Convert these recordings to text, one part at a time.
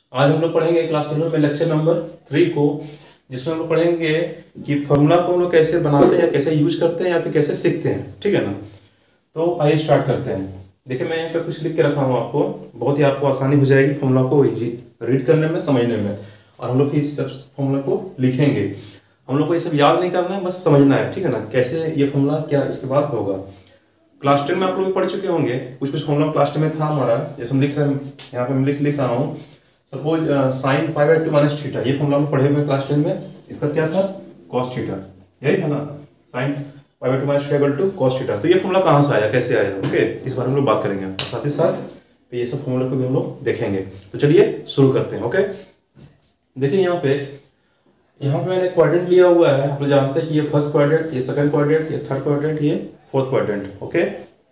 आज हम लोग पढ़ेंगे क्लास 7 में लेक्चर नंबर 3 को, जिसमें हम लोग पढ़ेंगे कि फॉर्मूला को हम लोग कैसे बनाते हैं, कैसे यूज करते हैं या फिर कैसे सीखते हैं। ठीक है ना। तो आइए स्टार्ट करते हैं। देखिए मैं यहाँ पे कुछ लिख के रखा हूँ, आपको बहुत ही आपको आसानी हो जाएगी फॉर्मूला को रीड करने में, समझने में। और हम लोग फिर इस सब फॉर्मूला को लिखेंगे। हम लोग को ये सब याद नहीं करना है, बस समझना है। ठीक है ना, कैसे ये फॉर्मूला क्या इसके बाद होगा। क्लास 10 में आप लोग पढ़ चुके होंगे, कुछ कुछ फॉर्मूला क्लास 10 में था हमारा। जैसे हम लिख रहे हैं यहाँ पे, मैं लिख रहा हूँ suppose sine pi by 2 minus theta. ये फॉर्मूला हम पढ़े हुए क्लास 10 में। इसका क्या था, कॉस थीटा, यही था ना, sine pi by 2 minus theta equal to cos theta. तो ये फॉर्मूला कहाँ से आया, कैसे आया, ओके, इस बारे में हम लोग बात करेंगे। और साथ ही साथ ये सब फॉर्मूला को भी हम लोग देखेंगे। तो चलिए शुरू करते हैं। ओके, देखिए यहाँ पे मैंने क्वाड्रेंट लिया हुआ है। आप लोग जानते हैं कि ये फर्स्ट क्वाड्रेंट, ये सेकंड क्वाड्रेंट, ये थर्ड क्वाड्रेंट, ये फोर्थ क्वाड्रेंट। ओके,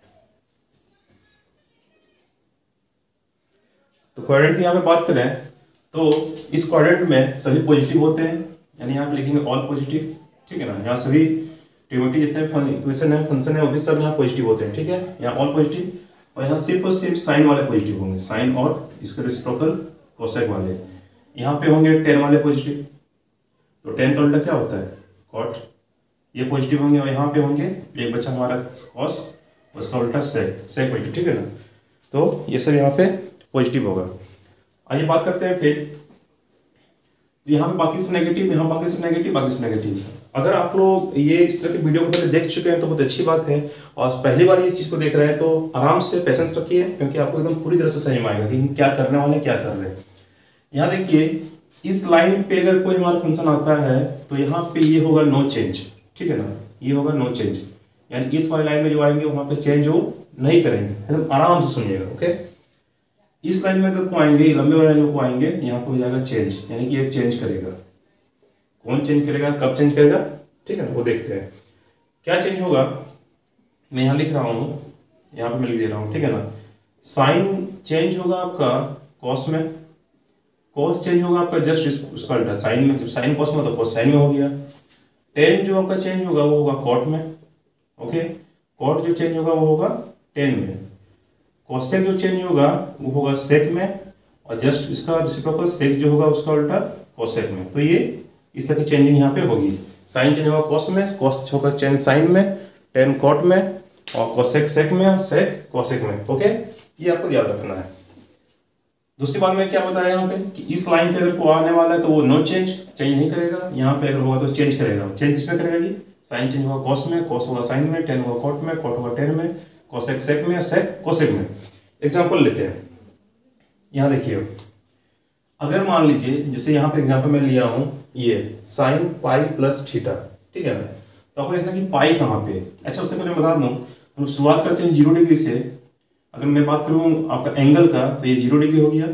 तो क्वाड्रेंट की यहाँ पे बात करें तो इस क्वाड्रेंट में सभी पॉजिटिव होते हैं, यानी यहाँ पे लिखेंगे ऑल पॉजिटिव। ठीक है ना, यहाँ सभी ट्रिगोनोमेट्री जितने इक्वेशन है, फंक्शन है, वो भी सब यहाँ पॉजिटिव होते हैं। ठीक है, यहाँ ऑल पॉजिटिव। और यहाँ सिर्फ और सिर्फ साइन वाले पॉजिटिव होंगे, साइन और इसके रेसिप्रोकल कोसेक वाले। यहाँ पे होंगे टेन वाले पॉजिटिव, तो टेन का उल्टा क्या होता है, कॉट। ये पॉजिटिव होंगे। और यहाँ पे होंगे एक बच्चा हमारा कॉस, उसका उल्टा सेक, सेक पॉजिटिव। ठीक है ना, तो ये सब यहाँ पे पॉजिटिव होगा। आइए बात करते हैं फिर। यहाँ पे बाकी से नेगेटिव, यहाँ बाकी से नेगेटिव, बाकी से नेगेटिव। अगर आप लोग ये इस तरह की वीडियो को पहले देख चुके हैं तो बहुत अच्छी बात है। और पहली बार ये चीज़ को देख रहे हैं तो आराम से पेशेंस रखिए, क्योंकि आपको एकदम पूरी तरह से समझ में आएगा कि हम क्या करने वाले, क्या कर रहे हैं। यहाँ देखिए, इस लाइन पे अगर कोई हमारा फंक्शन आता है तो यहाँ पे ये होगा नो चेंज। ठीक है ना, ये होगा नो चेंज, यानी इस वाली लाइन में जो आएंगे वहां पे चेंज हो नहीं करेंगे। एकदम आराम से सुनिएगा। ओके, इस लाइन में अगर को आएंगे, लंबे वाले लाइन में को आएंगे, यहाँ पे हो जाएगा चेंज, यानी कि ये चेंज करेगा। कौन चेंज करेगा, कब चेंज करेगा, ठीक है ना, वो देखते हैं क्या चेंज होगा। मैं यहाँ लिख रहा हूँ, यहाँ पे मैं लिख दे रहा हूँ। ठीक है ना, साइन चेंज होगा आपका कॉस में, कॉस चेंज होगा आपका जस्ट उसका उल्टा साइन में। जब साइन कॉस में तो कॉस साइन में हो गया। टेन जो आपका चेंज होगा वो होगा कॉट में। ओके, कॉट जो चेंज होगा वो होगा टेन में। कोसेक जो चेंज होगा वो होगा सेक में, और जस्ट इसका रेसिप्रोकल सेक जो होगा उसका उल्टा कोसेक में। तो ये इस तरह की चेंजिंग यहाँ पे होगी। साइन चेंज होगा कॉस में, कॉस होगा चेंज साइन में, टेन कॉट में, और कोसेक सेक में, सेक कोसेक में। ओके, ये आपको याद रखना है। दूसरी बात में क्या बताया यहाँ पे कि इस लाइन पे अगर को आने वाला है तो वो नो चेंज, चेंज नहीं करेगा। यहाँ पे अगर होगा तो चेंज करेगा। चेंज किसमें करेगा जी, साइन चेंज होगा कॉस में, कॉस होगा साइन में, टेन होगा कॉट में, कॉट होगा टेन में, कोसेक सेक में, सेक कोसेक में। एग्जाम्पल लेते हैं। यहाँ देखिए, अगर मान लीजिए जैसे यहाँ पे एग्जाम्पल मैं लिया हूँ ये साइन पाई प्लस थीटा। ठीक है ना, तो आपको देखना कि पाई कहाँ पे है। अच्छा, उससे पहले मैं बता दूँ, हम शुरुआत करते हैं 0 डिग्री से। अगर मैं बात करूँ आपका एंगल का तो ये 0 डिग्री हो गया,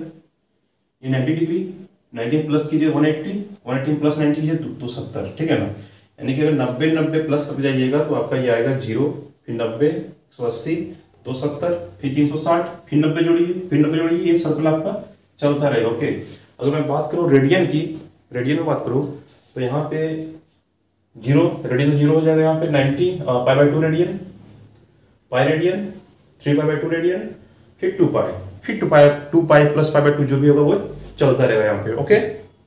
ये 90 डिग्री। 90 प्लस कीजिए 180, 180 प्लस 90 कीजिए 270। ठीक है ना, यानी कि अगर 90 90 प्लस कर जाइएगा तो आपका ये आएगा 0, फिर 90, 180, 270, फिर 360, फिर 90 जोड़िए, फिर 90 जोड़िए। ये सर्कल आपका चलता रहेगा। ओके, अगर मैं बात करूँ रेडियन की, रेडियन में बात करूँ तो यहाँ पे 0, रेडियन 0 हो जाएगा। यहाँ पे 90 pi by 2 radian, pi radian, 3 pi by 2 radian, फिर 2 पाई, फिर 2 पाई प्लस पाई बाई 2 जो भी होगा वो चलता रहेगा यहाँ पे। ओके,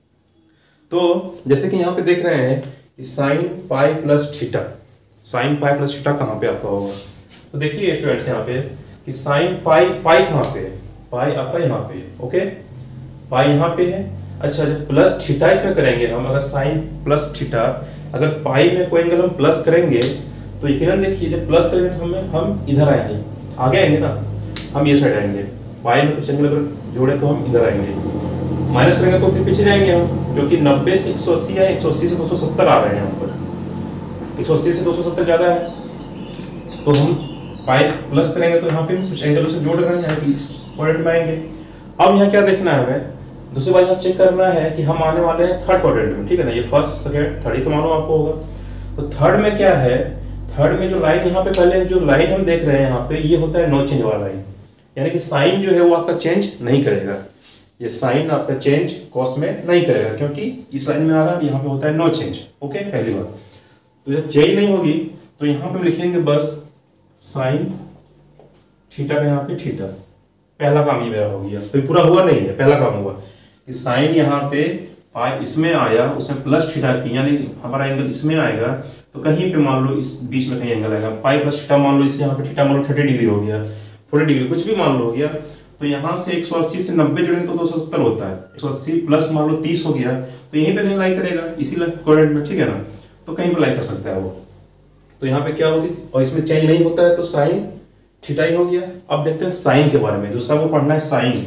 तो जैसे कि यहाँ पे देख रहे हैं कि sine pi plus theta, sine pi plus theta कहाँ पे आपका होगा। तो देखिए स्टूडेंट्स यहाँ पे कि साइन पाई, पाई कहाँ पे है, पाई आपका यहाँ पे है। ओके, पाई यहाँ पे है। अच्छा, जब प्लस थीटा इसमें करेंगे हम, अगर साइन प्लस थीटा, अगर पाई में कोई एंगल हम प्लस करेंगे तो यकीनन देखिए जब प्लस करेंगे तो हम इधर आएंगे, आगे आएंगे ना, हम ये साइड आएंगे। पाई में कुछ एंगल अगर जोड़े तो हम इधर आएंगे। माइनस करेंगे तो फिर पीछे जाएंगे हम, क्योंकि 90 से 180 या 180 से 270 आ रहे हैं यहाँ पर। 180 से 270 ज़्यादा है, तो हम पाई प्लस करेंगे तो यहाँ पे कुछ एंगलों से जोड़ रहे हैं, यहाँ पे इस क्वाड्रेंट में आएंगे। अब यहाँ क्या देखना है हमें, दूसरी बात यहाँ चेक करना है कि हम आने वाले हैं थर्ड क्वाड्रेंट में। ठीक है ना, ये फर्स्ट सेकंड थर्ड ही तो मालूम आपको होगा। तो थर्ड में क्या है, थर्ड में जो लाइन यहाँ पे पहले जो लाइन हम देख रहे हैं यहाँ पे, ये होता है नो चेंज वाला लाइन, यानी कि साइन जो है वो आपका चेंज नहीं करेगा। ये साइन आपका चेंज कॉस में नहीं करेगा, क्योंकि इस लाइन में आ रहा है, यहाँ पे होता है नो चेंज। ओके, पहली बात। तो जब चेंज नहीं होगी तो यहाँ पे हम लिखेंगे बस साइन थीटा में, यहाँ पे थीटा। पहला काम ये मेरा हो गया, तो पूरा हुआ नहीं है, पहला काम हुआ। कि साइन यहाँ पे पाई इसमें आया, उसमें प्लस थीटा की, यानी हमारा एंगल इसमें आएगा, तो कहीं पे मान लो इस बीच में कहीं एंगल आएगा, पाई प्लस थीटा मान लो, इससे यहाँ पे थीटा मान लो 30 डिग्री हो गया, 40 डिग्री कुछ भी मान लो हो गया, तो यहाँ से 180 से 90 जोड़ेंगे तो 270 होता है, 180 प्लस मान लो 30 हो गया, तो यहीं पे कहीं लाई करेगा इसी कोऑर्डिनेट में, ठीक है ना, तो कहीं पे लाई कर सकता है वो। तो यहाँ पे क्या होगी, और इसमें चेंज नहीं होता है तो साइन थीटा ही हो गया। अब देखते हैं साइन के बारे में, दूसरा को पढ़ना है साइन,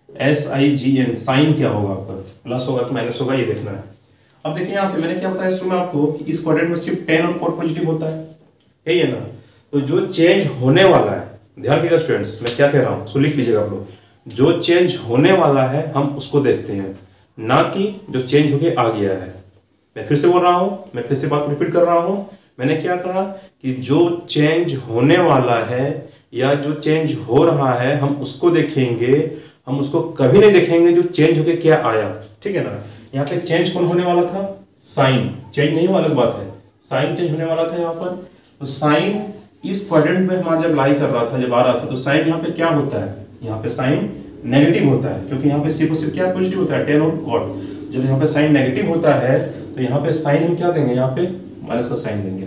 SIGN, साइन क्या होगा आपका, प्लस होगा कि माइनस होगा ये देखना है। अब देखिए यहाँ पे मैंने क्या बताया शुरू में आपको कि इस क्वाड्रेंट में सिर्फ tan और cot पॉजिटिव होता है, यही है ना। तो जो चेंज होने वाला है, ध्यान रखिएगा स्टूडेंट्स मैं क्या कह रहा हूँ, सो लिख लीजिएगा आप लोग, जो चेंज होने वाला है हम उसको देखते हैं, ना कि जो चेंज होके आ गया है। मैं फिर से बोल रहा हूँ, मैं फिर से बात रिपीट कर रहा हूँ, मैंने क्या कहा कि जो चेंज होने वाला है या जो चेंज हो रहा है हम उसको देखेंगे, हम उसको कभी नहीं देखेंगे जो चेंज होके क्या आया, ठीक है ना। यहाँ पे चेंज कौन होने वाला था, साइन, चेंज नहीं हुआ अलग बात है, साइन चेंज होने वाला था यहाँ पर। तो साइन इस क्वाड्रेंट में हमारा जब लाई कर रहा था, जब आ रहा था, तो साइन यहाँ पे क्या होता है, यहाँ पे साइन नेगेटिव होता है, क्योंकि यहाँ पे सिर्फ और सिर्फ क्या पॉजिटिव होता है, tan और cot। जब यहाँ पे साइन नेगेटिव होता है तो यहाँ पे साइन हम क्या देंगे, यहाँ पे माइनस का साइन देंगे।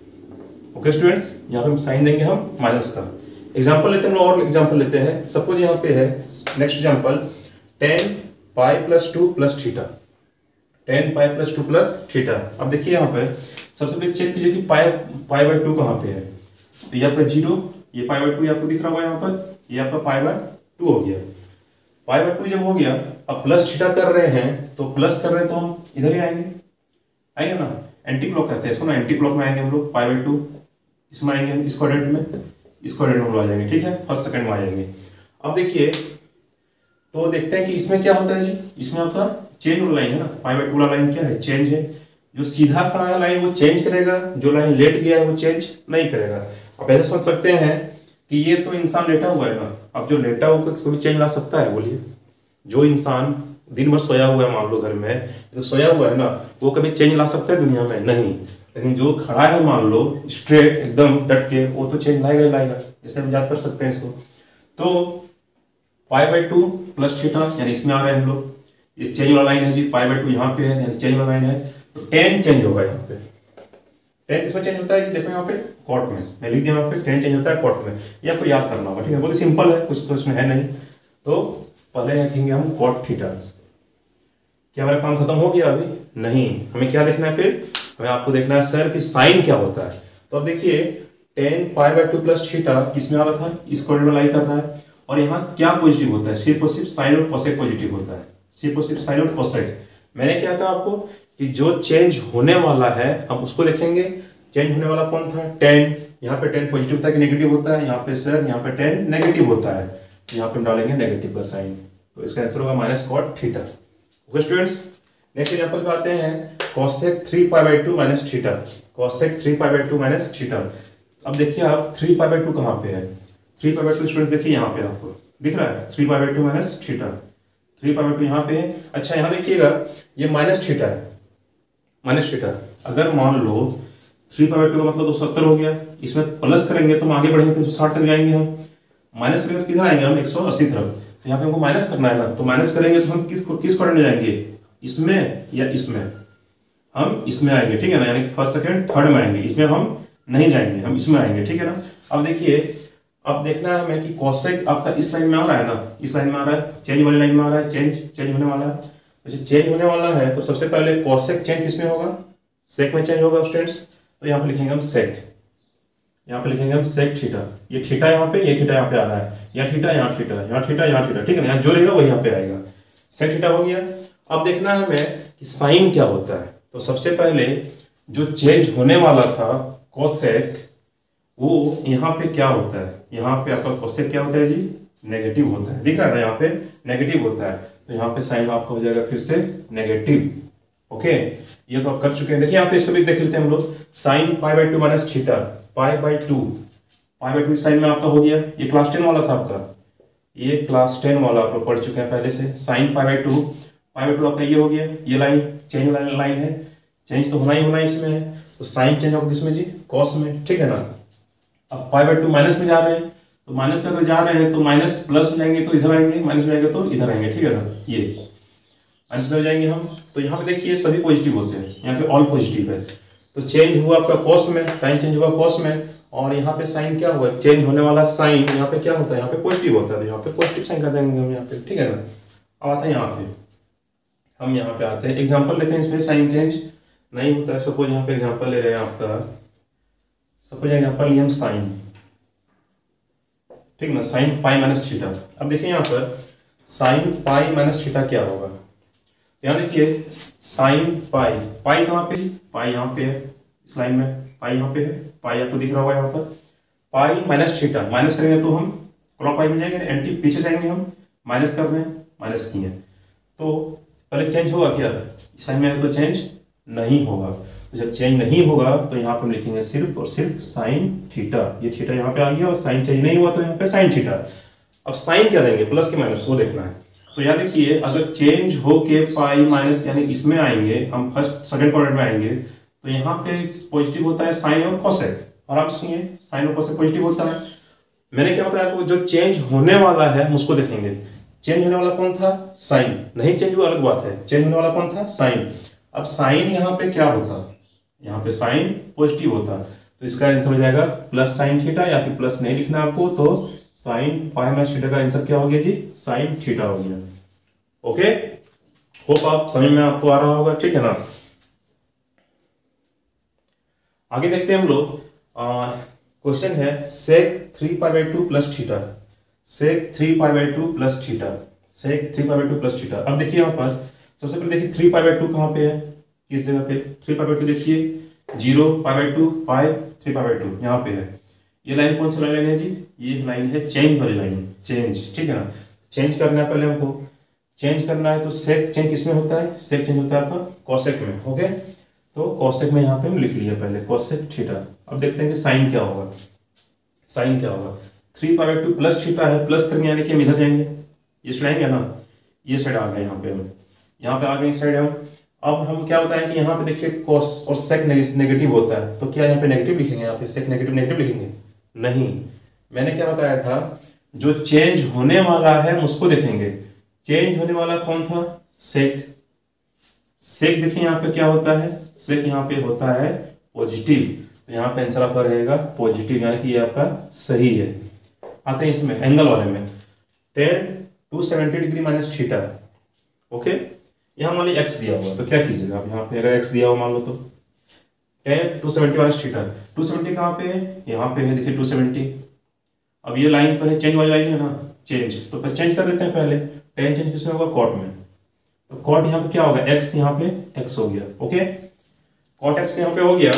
ओके स्टूडेंट्स, यहाँ पे साइन देंगे हम माइनस का। एग्जांपल लेते हैं, हम और एग्जांपल लेते हैं। सपोज यहाँ पे है next example, tan pi plus 2 plus theta, tan pi plus 2 plus theta. अब देखिए यहाँ पे सबसे पहले चेक कीजिए कि पाई बाय 2 कहाँ पे है, तो ये आपका 0, ये पाई बाय 2 आपको दिख रहा होगा यहाँ पर, ये आपका पाई बाय 2 हो गया। पाई बाय 2 जब हो गया, अब प्लस थीटा कर रहे हैं, तो प्लस कर रहे हैं तो हम इधर ही आएंगे ना, एंटी क्लॉक कहते हैं इसको ना, एंटी क्लॉक में आएंगे हम लोग, पाई बाय 2 इसमें आएंगे हम, इस क्वाड्रेंट में, इस क्वाड्रेंट में आ जाएंगे, ठीक है, फर्स्ट सेकंड में आ जाएंगे। अब देखिए तो देखते हैं कि इसमें क्या होता है जी, इसमें आपका चेंज वाला लाइन है ना, पाई बाय 2 वाला लाइन क्या है, चेंज है। जो सीधा खड़ा है लाइन वो चेंज करेगा, जो लाइन लेट गया है वो चेंज नहीं करेगा। आप ऐसे सोच सकते हैं कि ये तो इंसान लेटा हुआ है ना, अब जो लेटा हुआ कभी चेंज ला सकता है, बोलिए। जो इंसान दिन भर सोया हुआ है, मान लो घर में तो सोया हुआ है ना, वो कभी चेंज ला सकता है दुनिया में, नहीं। लेकिन जो खड़ा है मान लो स्ट्रेट एकदम डट के, वो तो चेंज लाएगा ही लाएगा, जैसे हम याद कर सकते हैं इसको। तो पाई बाय 2 प्लस थीटा, यानी इसमें आ रहे हैं हम लोग, ये चेंज वाला लाइन है जी, पाई बाय 2 यहाँ पे है, यानी चेंज वाला लाइन है, तो tan चेंज होगा यहाँ पे। tan किसमें चेंज होता है, देखो यहाँ पे cot में, मैं लिख दिया यहाँ पे tan चेंज होता है cot में, ये आपको याद करना होगा, ठीक है, बहुत सिंपल है, कुछ तो इसमें है नहीं। तो पहले रखेंगे हम cot थीटा। क्या हमारा काम खत्म हो गया अभी, नहीं, हमें क्या देखना है फिर, हमें आपको देखना है सर कि साइन क्या होता है। तो अब देखिए tan pi by 2 plus theta किसमें आ रहा था, इस क्वाड्रेंट में लाई कर रहा है, और यहाँ क्या पॉजिटिव होता है, सिर्फ और सिर्फ साइन और कोसेक पॉजिटिव होता है, सिर्फ और सिर्फ साइन और कोसेक। मैंने क्या कहा आपको कि जो चेंज होने वाला है हम उसको देखेंगे। चेंज होने वाला कौन था, tan, यहाँ पे tan पॉजिटिव होता है कि नेगेटिव होता है, यहाँ पे सर यहाँ पे tan नेगेटिव होता है, यहाँ पे हम डालेंगे नेगेटिव का साइन, तो इसका आंसर होगा minus cot theta. Okay students, next example पे आते हैं, cosec 3 pi by 2 minus theta, cosec 3 pi by 2 minus theta. अब देखिए आप 3 पाई बाय 2 कहाँ पे है, 3 पाई बाय 2 स्टूडेंट देखिए यहाँ पे आपको दिख रहा है, 3 pi by 2 minus theta, 3 pi by 2 यहाँ पे है। अच्छा यहाँ देखिएगा ये माइनस थीटा है, माइनस थीटा, अगर मान लो 3 पाई बाय 2 का मतलब 270 हो गया, इसमें प्लस करेंगे तो हम आगे बढ़ेंगे 360 तक जाएंगे, हम माइनस करेंगे तो किधर आएंगे हम 180 तरफ, तो यहाँ पे हमको माइनस करना है ना, तो माइनस करेंगे तो हम किस क्वाड्रेंट में जाएंगे, इसमें या इसमें, हम इसमें आएंगे, ठीक है ना, यानी फर्स्ट सेकंड थर्ड में आएंगे, इसमें हम नहीं जाएंगे, हम इसमें आएंगे, ठीक है ना। अब देखिए अब देखना है हमें कि कोसेक आपका इस लाइन में आ रहा है ना, इस लाइन में आ रहा है, चेंज वाली लाइन में आ रहा है, चेंज होने वाला है। तो चेंज होने वाला है तो सबसे पहले कोसेक चेंज किसमें होगा, सेक में चेंज होगा स्टूडेंट्स। तो यहाँ पे लिखेंगे हम सेक, यहाँ पे लिखेंगे हम सेक थीटा, ये थीटा यहाँ पे, ये थीटा यहाँ पे आ रहा है, यहाँ थीटा यहाँ थीटा यहाँ थीटा यहाँ थीटा, ठीक है ना, यहाँ जो रहेगा वही यहाँ पे आएगा, सेक थीटा हो गया। अब देखना है हमें कि साइन क्या होता है। तो सबसे पहले जो चेंज होने वाला था कोसेक, वो यहाँ पे क्या होता है, यहाँ पे आपका कोसेक क्या होता है जी, नेगेटिव होता है, दिख रहा है ना, यहाँ पे नेगेटिव होता है, तो यहाँ पे साइन आपका हो जाएगा फिर से नेगेटिव। ओके, ये तो आप कर चुके हैं। देखिए यहाँ पे इसको भी देख लेते हैं हम लोग, sine pi by 2 minus theta, pi by 2 इस टाइम में आपका हो गया, ये क्लास 10 वाला था आपका, ये क्लास 10 वाला आप लोग पढ़ चुके हैं पहले से। साइन पाई बाय 2 आपका ये हो गया, ये लाइन चेंज वाला लाइन है, चेंज तो होना ही होना इसमें है, तो साइन चेंज होगा किसमें जी, कॉस में, ठीक है ना। अब पाई बाय 2 माइनस में जा रहे हैं, तो माइनस में अगर जा रहे हैं तो माइनस प्लस में जाएंगे तो इधर आएंगे, माइनस में जाएंगे तो इधर आएंगे, ठीक है ना। ये आंसर में हो जाएंगे हम। तो यहाँ पे देखिए सभी पॉजिटिव होते हैं, यहाँ पे ऑल पॉजिटिव है। तो चेंज हुआ आपका कॉस में, साइन चेंज हुआ कॉस में, और यहाँ पे साइन क्या हुआ, चेंज होने वाला साइन यहाँ पे क्या होता है, यहाँ पे पॉजिटिव होता है, तो यहाँ पे पॉजिटिव साइन कर देंगे हम यहाँ पे, ठीक है ना। अब आता है यहाँ पे, हम यहाँ पे आते हैं एग्जाम्पल लेते हैं, इसमें साइन चेंज नहीं होता है। सपोज यहाँ पे एग्जाम्पल ले रहे हैं आपका, सपोज एग्जाम्पल लिया हम साइन, ठीक ना, साइन पाई माइनस थीटा। अब देखिए यहाँ पर साइन पाई माइनस थीटा क्या होगा, यहाँ देखिए साइन पाई, पाई कहाँ पे, पाई यहाँ पे है इस लाइन में, पाई यहाँ पे है, पाई आपको दिख रहा होगा यहाँ पर, पाई माइनस थीटा, माइनस करेंगे तो हम क्लॉकवाइज में जाएंगे, एंटी पीछे जाएंगे हम, माइनस कर रहे हैं, माइनस किए, तो पहले चेंज होगा क्या, साइन में तो चेंज नहीं होगा। तो जब चेंज नहीं होगा तो यहाँ पे हम लिखेंगे सिर्फ और सिर्फ साइन थीटा, ये थीटा यहाँ पे आ गया, और साइन चेंज नहीं हुआ तो यहाँ पे साइन थीटा। अब साइन क्या देंगे, प्लस के माइनस, वो देखना है। तो यहाँ देखिए अगर चेंज हो के पाई माइनस यानी इसमें आएंगे हम, फर्स्ट सेकंड क्वाड्रेंट में आएंगे, तो यहाँ पे पॉजिटिव होता है साइन और कोसेक, और आप सुनिए साइन और कोसेक पॉजिटिव होता है। मैंने क्या बताया आपको, जो चेंज होने वाला है हम उसको देखेंगे। चेंज होने वाला कौन था, साइन, नहीं चेंज हुआ अलग बात है, चेंज होने वाला कौन था, साइन। अब साइन यहाँ पे क्या होता, यहाँ पे साइन पॉजिटिव होता, तो इसका आंसर हो जाएगा प्लस साइन थीटा, या फिर प्लस नहीं लिखना आपको, तो साइन पाई माइनस थीटा का आंसर क्या हो गया जी, साइन थीटा हो गया। ओके, होप आप समझ में आपको आ रहा होगा, ठीक है ना। आगे देखते हैं हम लोग, क्वेश्चन है sec 3π/2 plus theta, sec 3π/2 plus theta, sec 3π/2 plus theta. अब देखिए यहाँ पर सबसे पहले देखिए 3π/2 कहाँ पे है, किस जगह पे, 3π/2 देखिए 0π/2 पाई 3π/2 यहाँ पे है। ये लाइन कौन सी लाइन है जी, ये लाइन है चेंज वाली लाइन, चेंज, ठीक है ना। चेंज करना है पहले हमको, चेंज करना है तो सेक चेंज किसमें होता है, सेक चेंज होता है आपका कॉसेक में। ओके, तो कॉसेक में यहाँ पे हम लिख लिया पहले कॉसेक थीटा। अब देखते हैं कि साइन क्या होगा, साइन क्या होगा, 3π/2 प्लस थीटा है, प्लस करेंगे यानी कि हम इधर जाएंगे, ये साइड आएंगे ना, ये साइड आ गए यहाँ पे, हम यहाँ पे आ गए इस साइड हम। अब हम क्या बताएं कि यहाँ पे देखिए कॉस और सेक नेगेटिव होता है, तो क्या यहाँ पे नेगेटिव लिखेंगे, यहाँ पे सेक नेगेटिव नेगेटिव लिखेंगे, नहीं। मैंने क्या बताया था, जो चेंज होने वाला है हम उसको देखेंगे। चेंज होने वाला कौन था, सेक, सेक देखिए यहाँ पे क्या होता है, सेक यहाँ पे होता है पॉजिटिव, तो यहाँ पे आंसर आपका रहेगा पॉजिटिव, यानी कि ये आपका सही है। आते हैं इसमें एंगल वाले में, tan 270 degree minus theta. Okay, यहाँ मान लीजिए एक्स दिया हुआ, तो क्या कीजिएगा आप, यहाँ पे अगर एक्स दिया हुआ मान लो तो tan 270 माइनस थीटा, 270 कहाँ पे है, यहाँ पे है देखिए 270। अब ये लाइन तो है चेंज वाली लाइन है ना, चेंज, तो फिर चेंज कर देते हैं पहले, tan चेंज किसमें होगा, कॉट में, तो कॉट यहाँ पे क्या होगा, एक्स, यहाँ पे एक्स हो गया। ओके, कॉट एक्स यहाँ पे हो गया।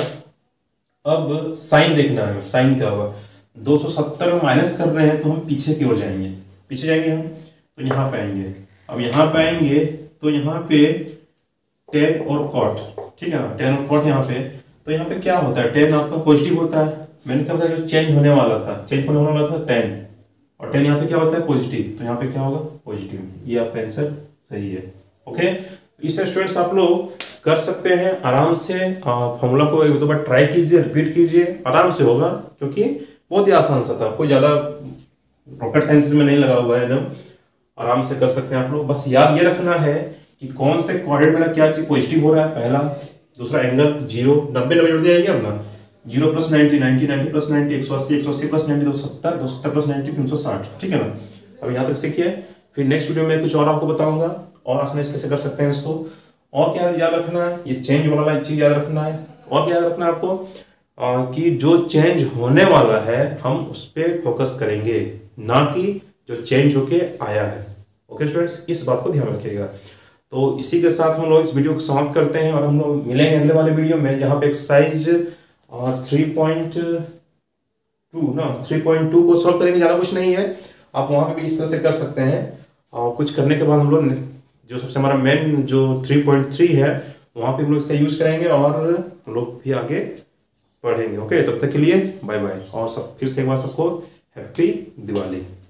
अब साइन देखना है, साइन क्या होगा, 270 में माइनस कर रहे हैं तो हम पीछे की ओर जाएंगे, पीछे जाएंगे हम, तो यहाँ पे आएंगे। अब यहाँ पे आएंगे तो यहाँ पे tan और कॉट, ठीक है ना, tan और कॉट यहाँ पे, तो यहाँ पे क्या होता है, tan आपका पॉजिटिव होता है। मैंने क्या बताया, जो चेंज होने वाला था, चेंज होने वाला था tan, और tan यहाँ पे क्या होता है पॉजिटिव, तो यहाँ पे क्या होगा पॉजिटिव, ये आपका आंसर सही है। ओके, इस तरह स्टूडेंट्स आप लोग कर सकते हैं आराम से, फॉर्मूला को एक दो बार ट्राई कीजिए, रिपीट कीजिए, आराम से होगा, क्योंकि बहुत ही आसान सा था, कोई ज्यादा रॉकेट साइंस में नहीं लगा हुआ है, एकदम आराम से कर सकते हैं आप लोग। बस याद ये रखना है कि कौन से क्वाड्रेंट में क्या चीज पॉजिटिव हो रहा है, पहला, दूसरा एंगल 0, 90 जोड़ दिया जाएगा अपना, 0 प्लस 90, 90, 90 प्लस 90, 180, 180 प्लस 90, 270, 270 प्लस 90, 360, ठीक है ना। अब यहाँ तक सीखिए, फिर नेक्स्ट वीडियो में कुछ और आपको बताऊंगा, और आसानी से कैसे कर सकते हैं इसको। और क्या याद रखना है, ये चेंज वाला चीज याद रखना है, और क्या याद रखना है आपको, कि जो चेंज होने वाला है हम उस पर फोकस करेंगे, ना कि जो चेंज होके आया है। ओके स्टूडेंट्स, इस बात को ध्यान रखिएगा। तो इसी के साथ हम लोग इस वीडियो को समाप्त करते हैं, और हम लोग मिलेंगे अगले वाले वीडियो में, जहाँ पे एक्सरसाइज 3.2 को सॉल्व करेंगे। ज़्यादा कुछ नहीं है, आप वहाँ पे भी इस तरह से कर सकते हैं, और कुछ करने के बाद हम लोग जो सबसे हमारा मेन जो 3.3 है वहाँ पे हम लोग इसका यूज करेंगे, और हम लोग भी आगे पढ़ेंगे। ओके, तब तक के लिए बाय बाय, और सब फिर से एक बार सबको हैप्पी दिवाली।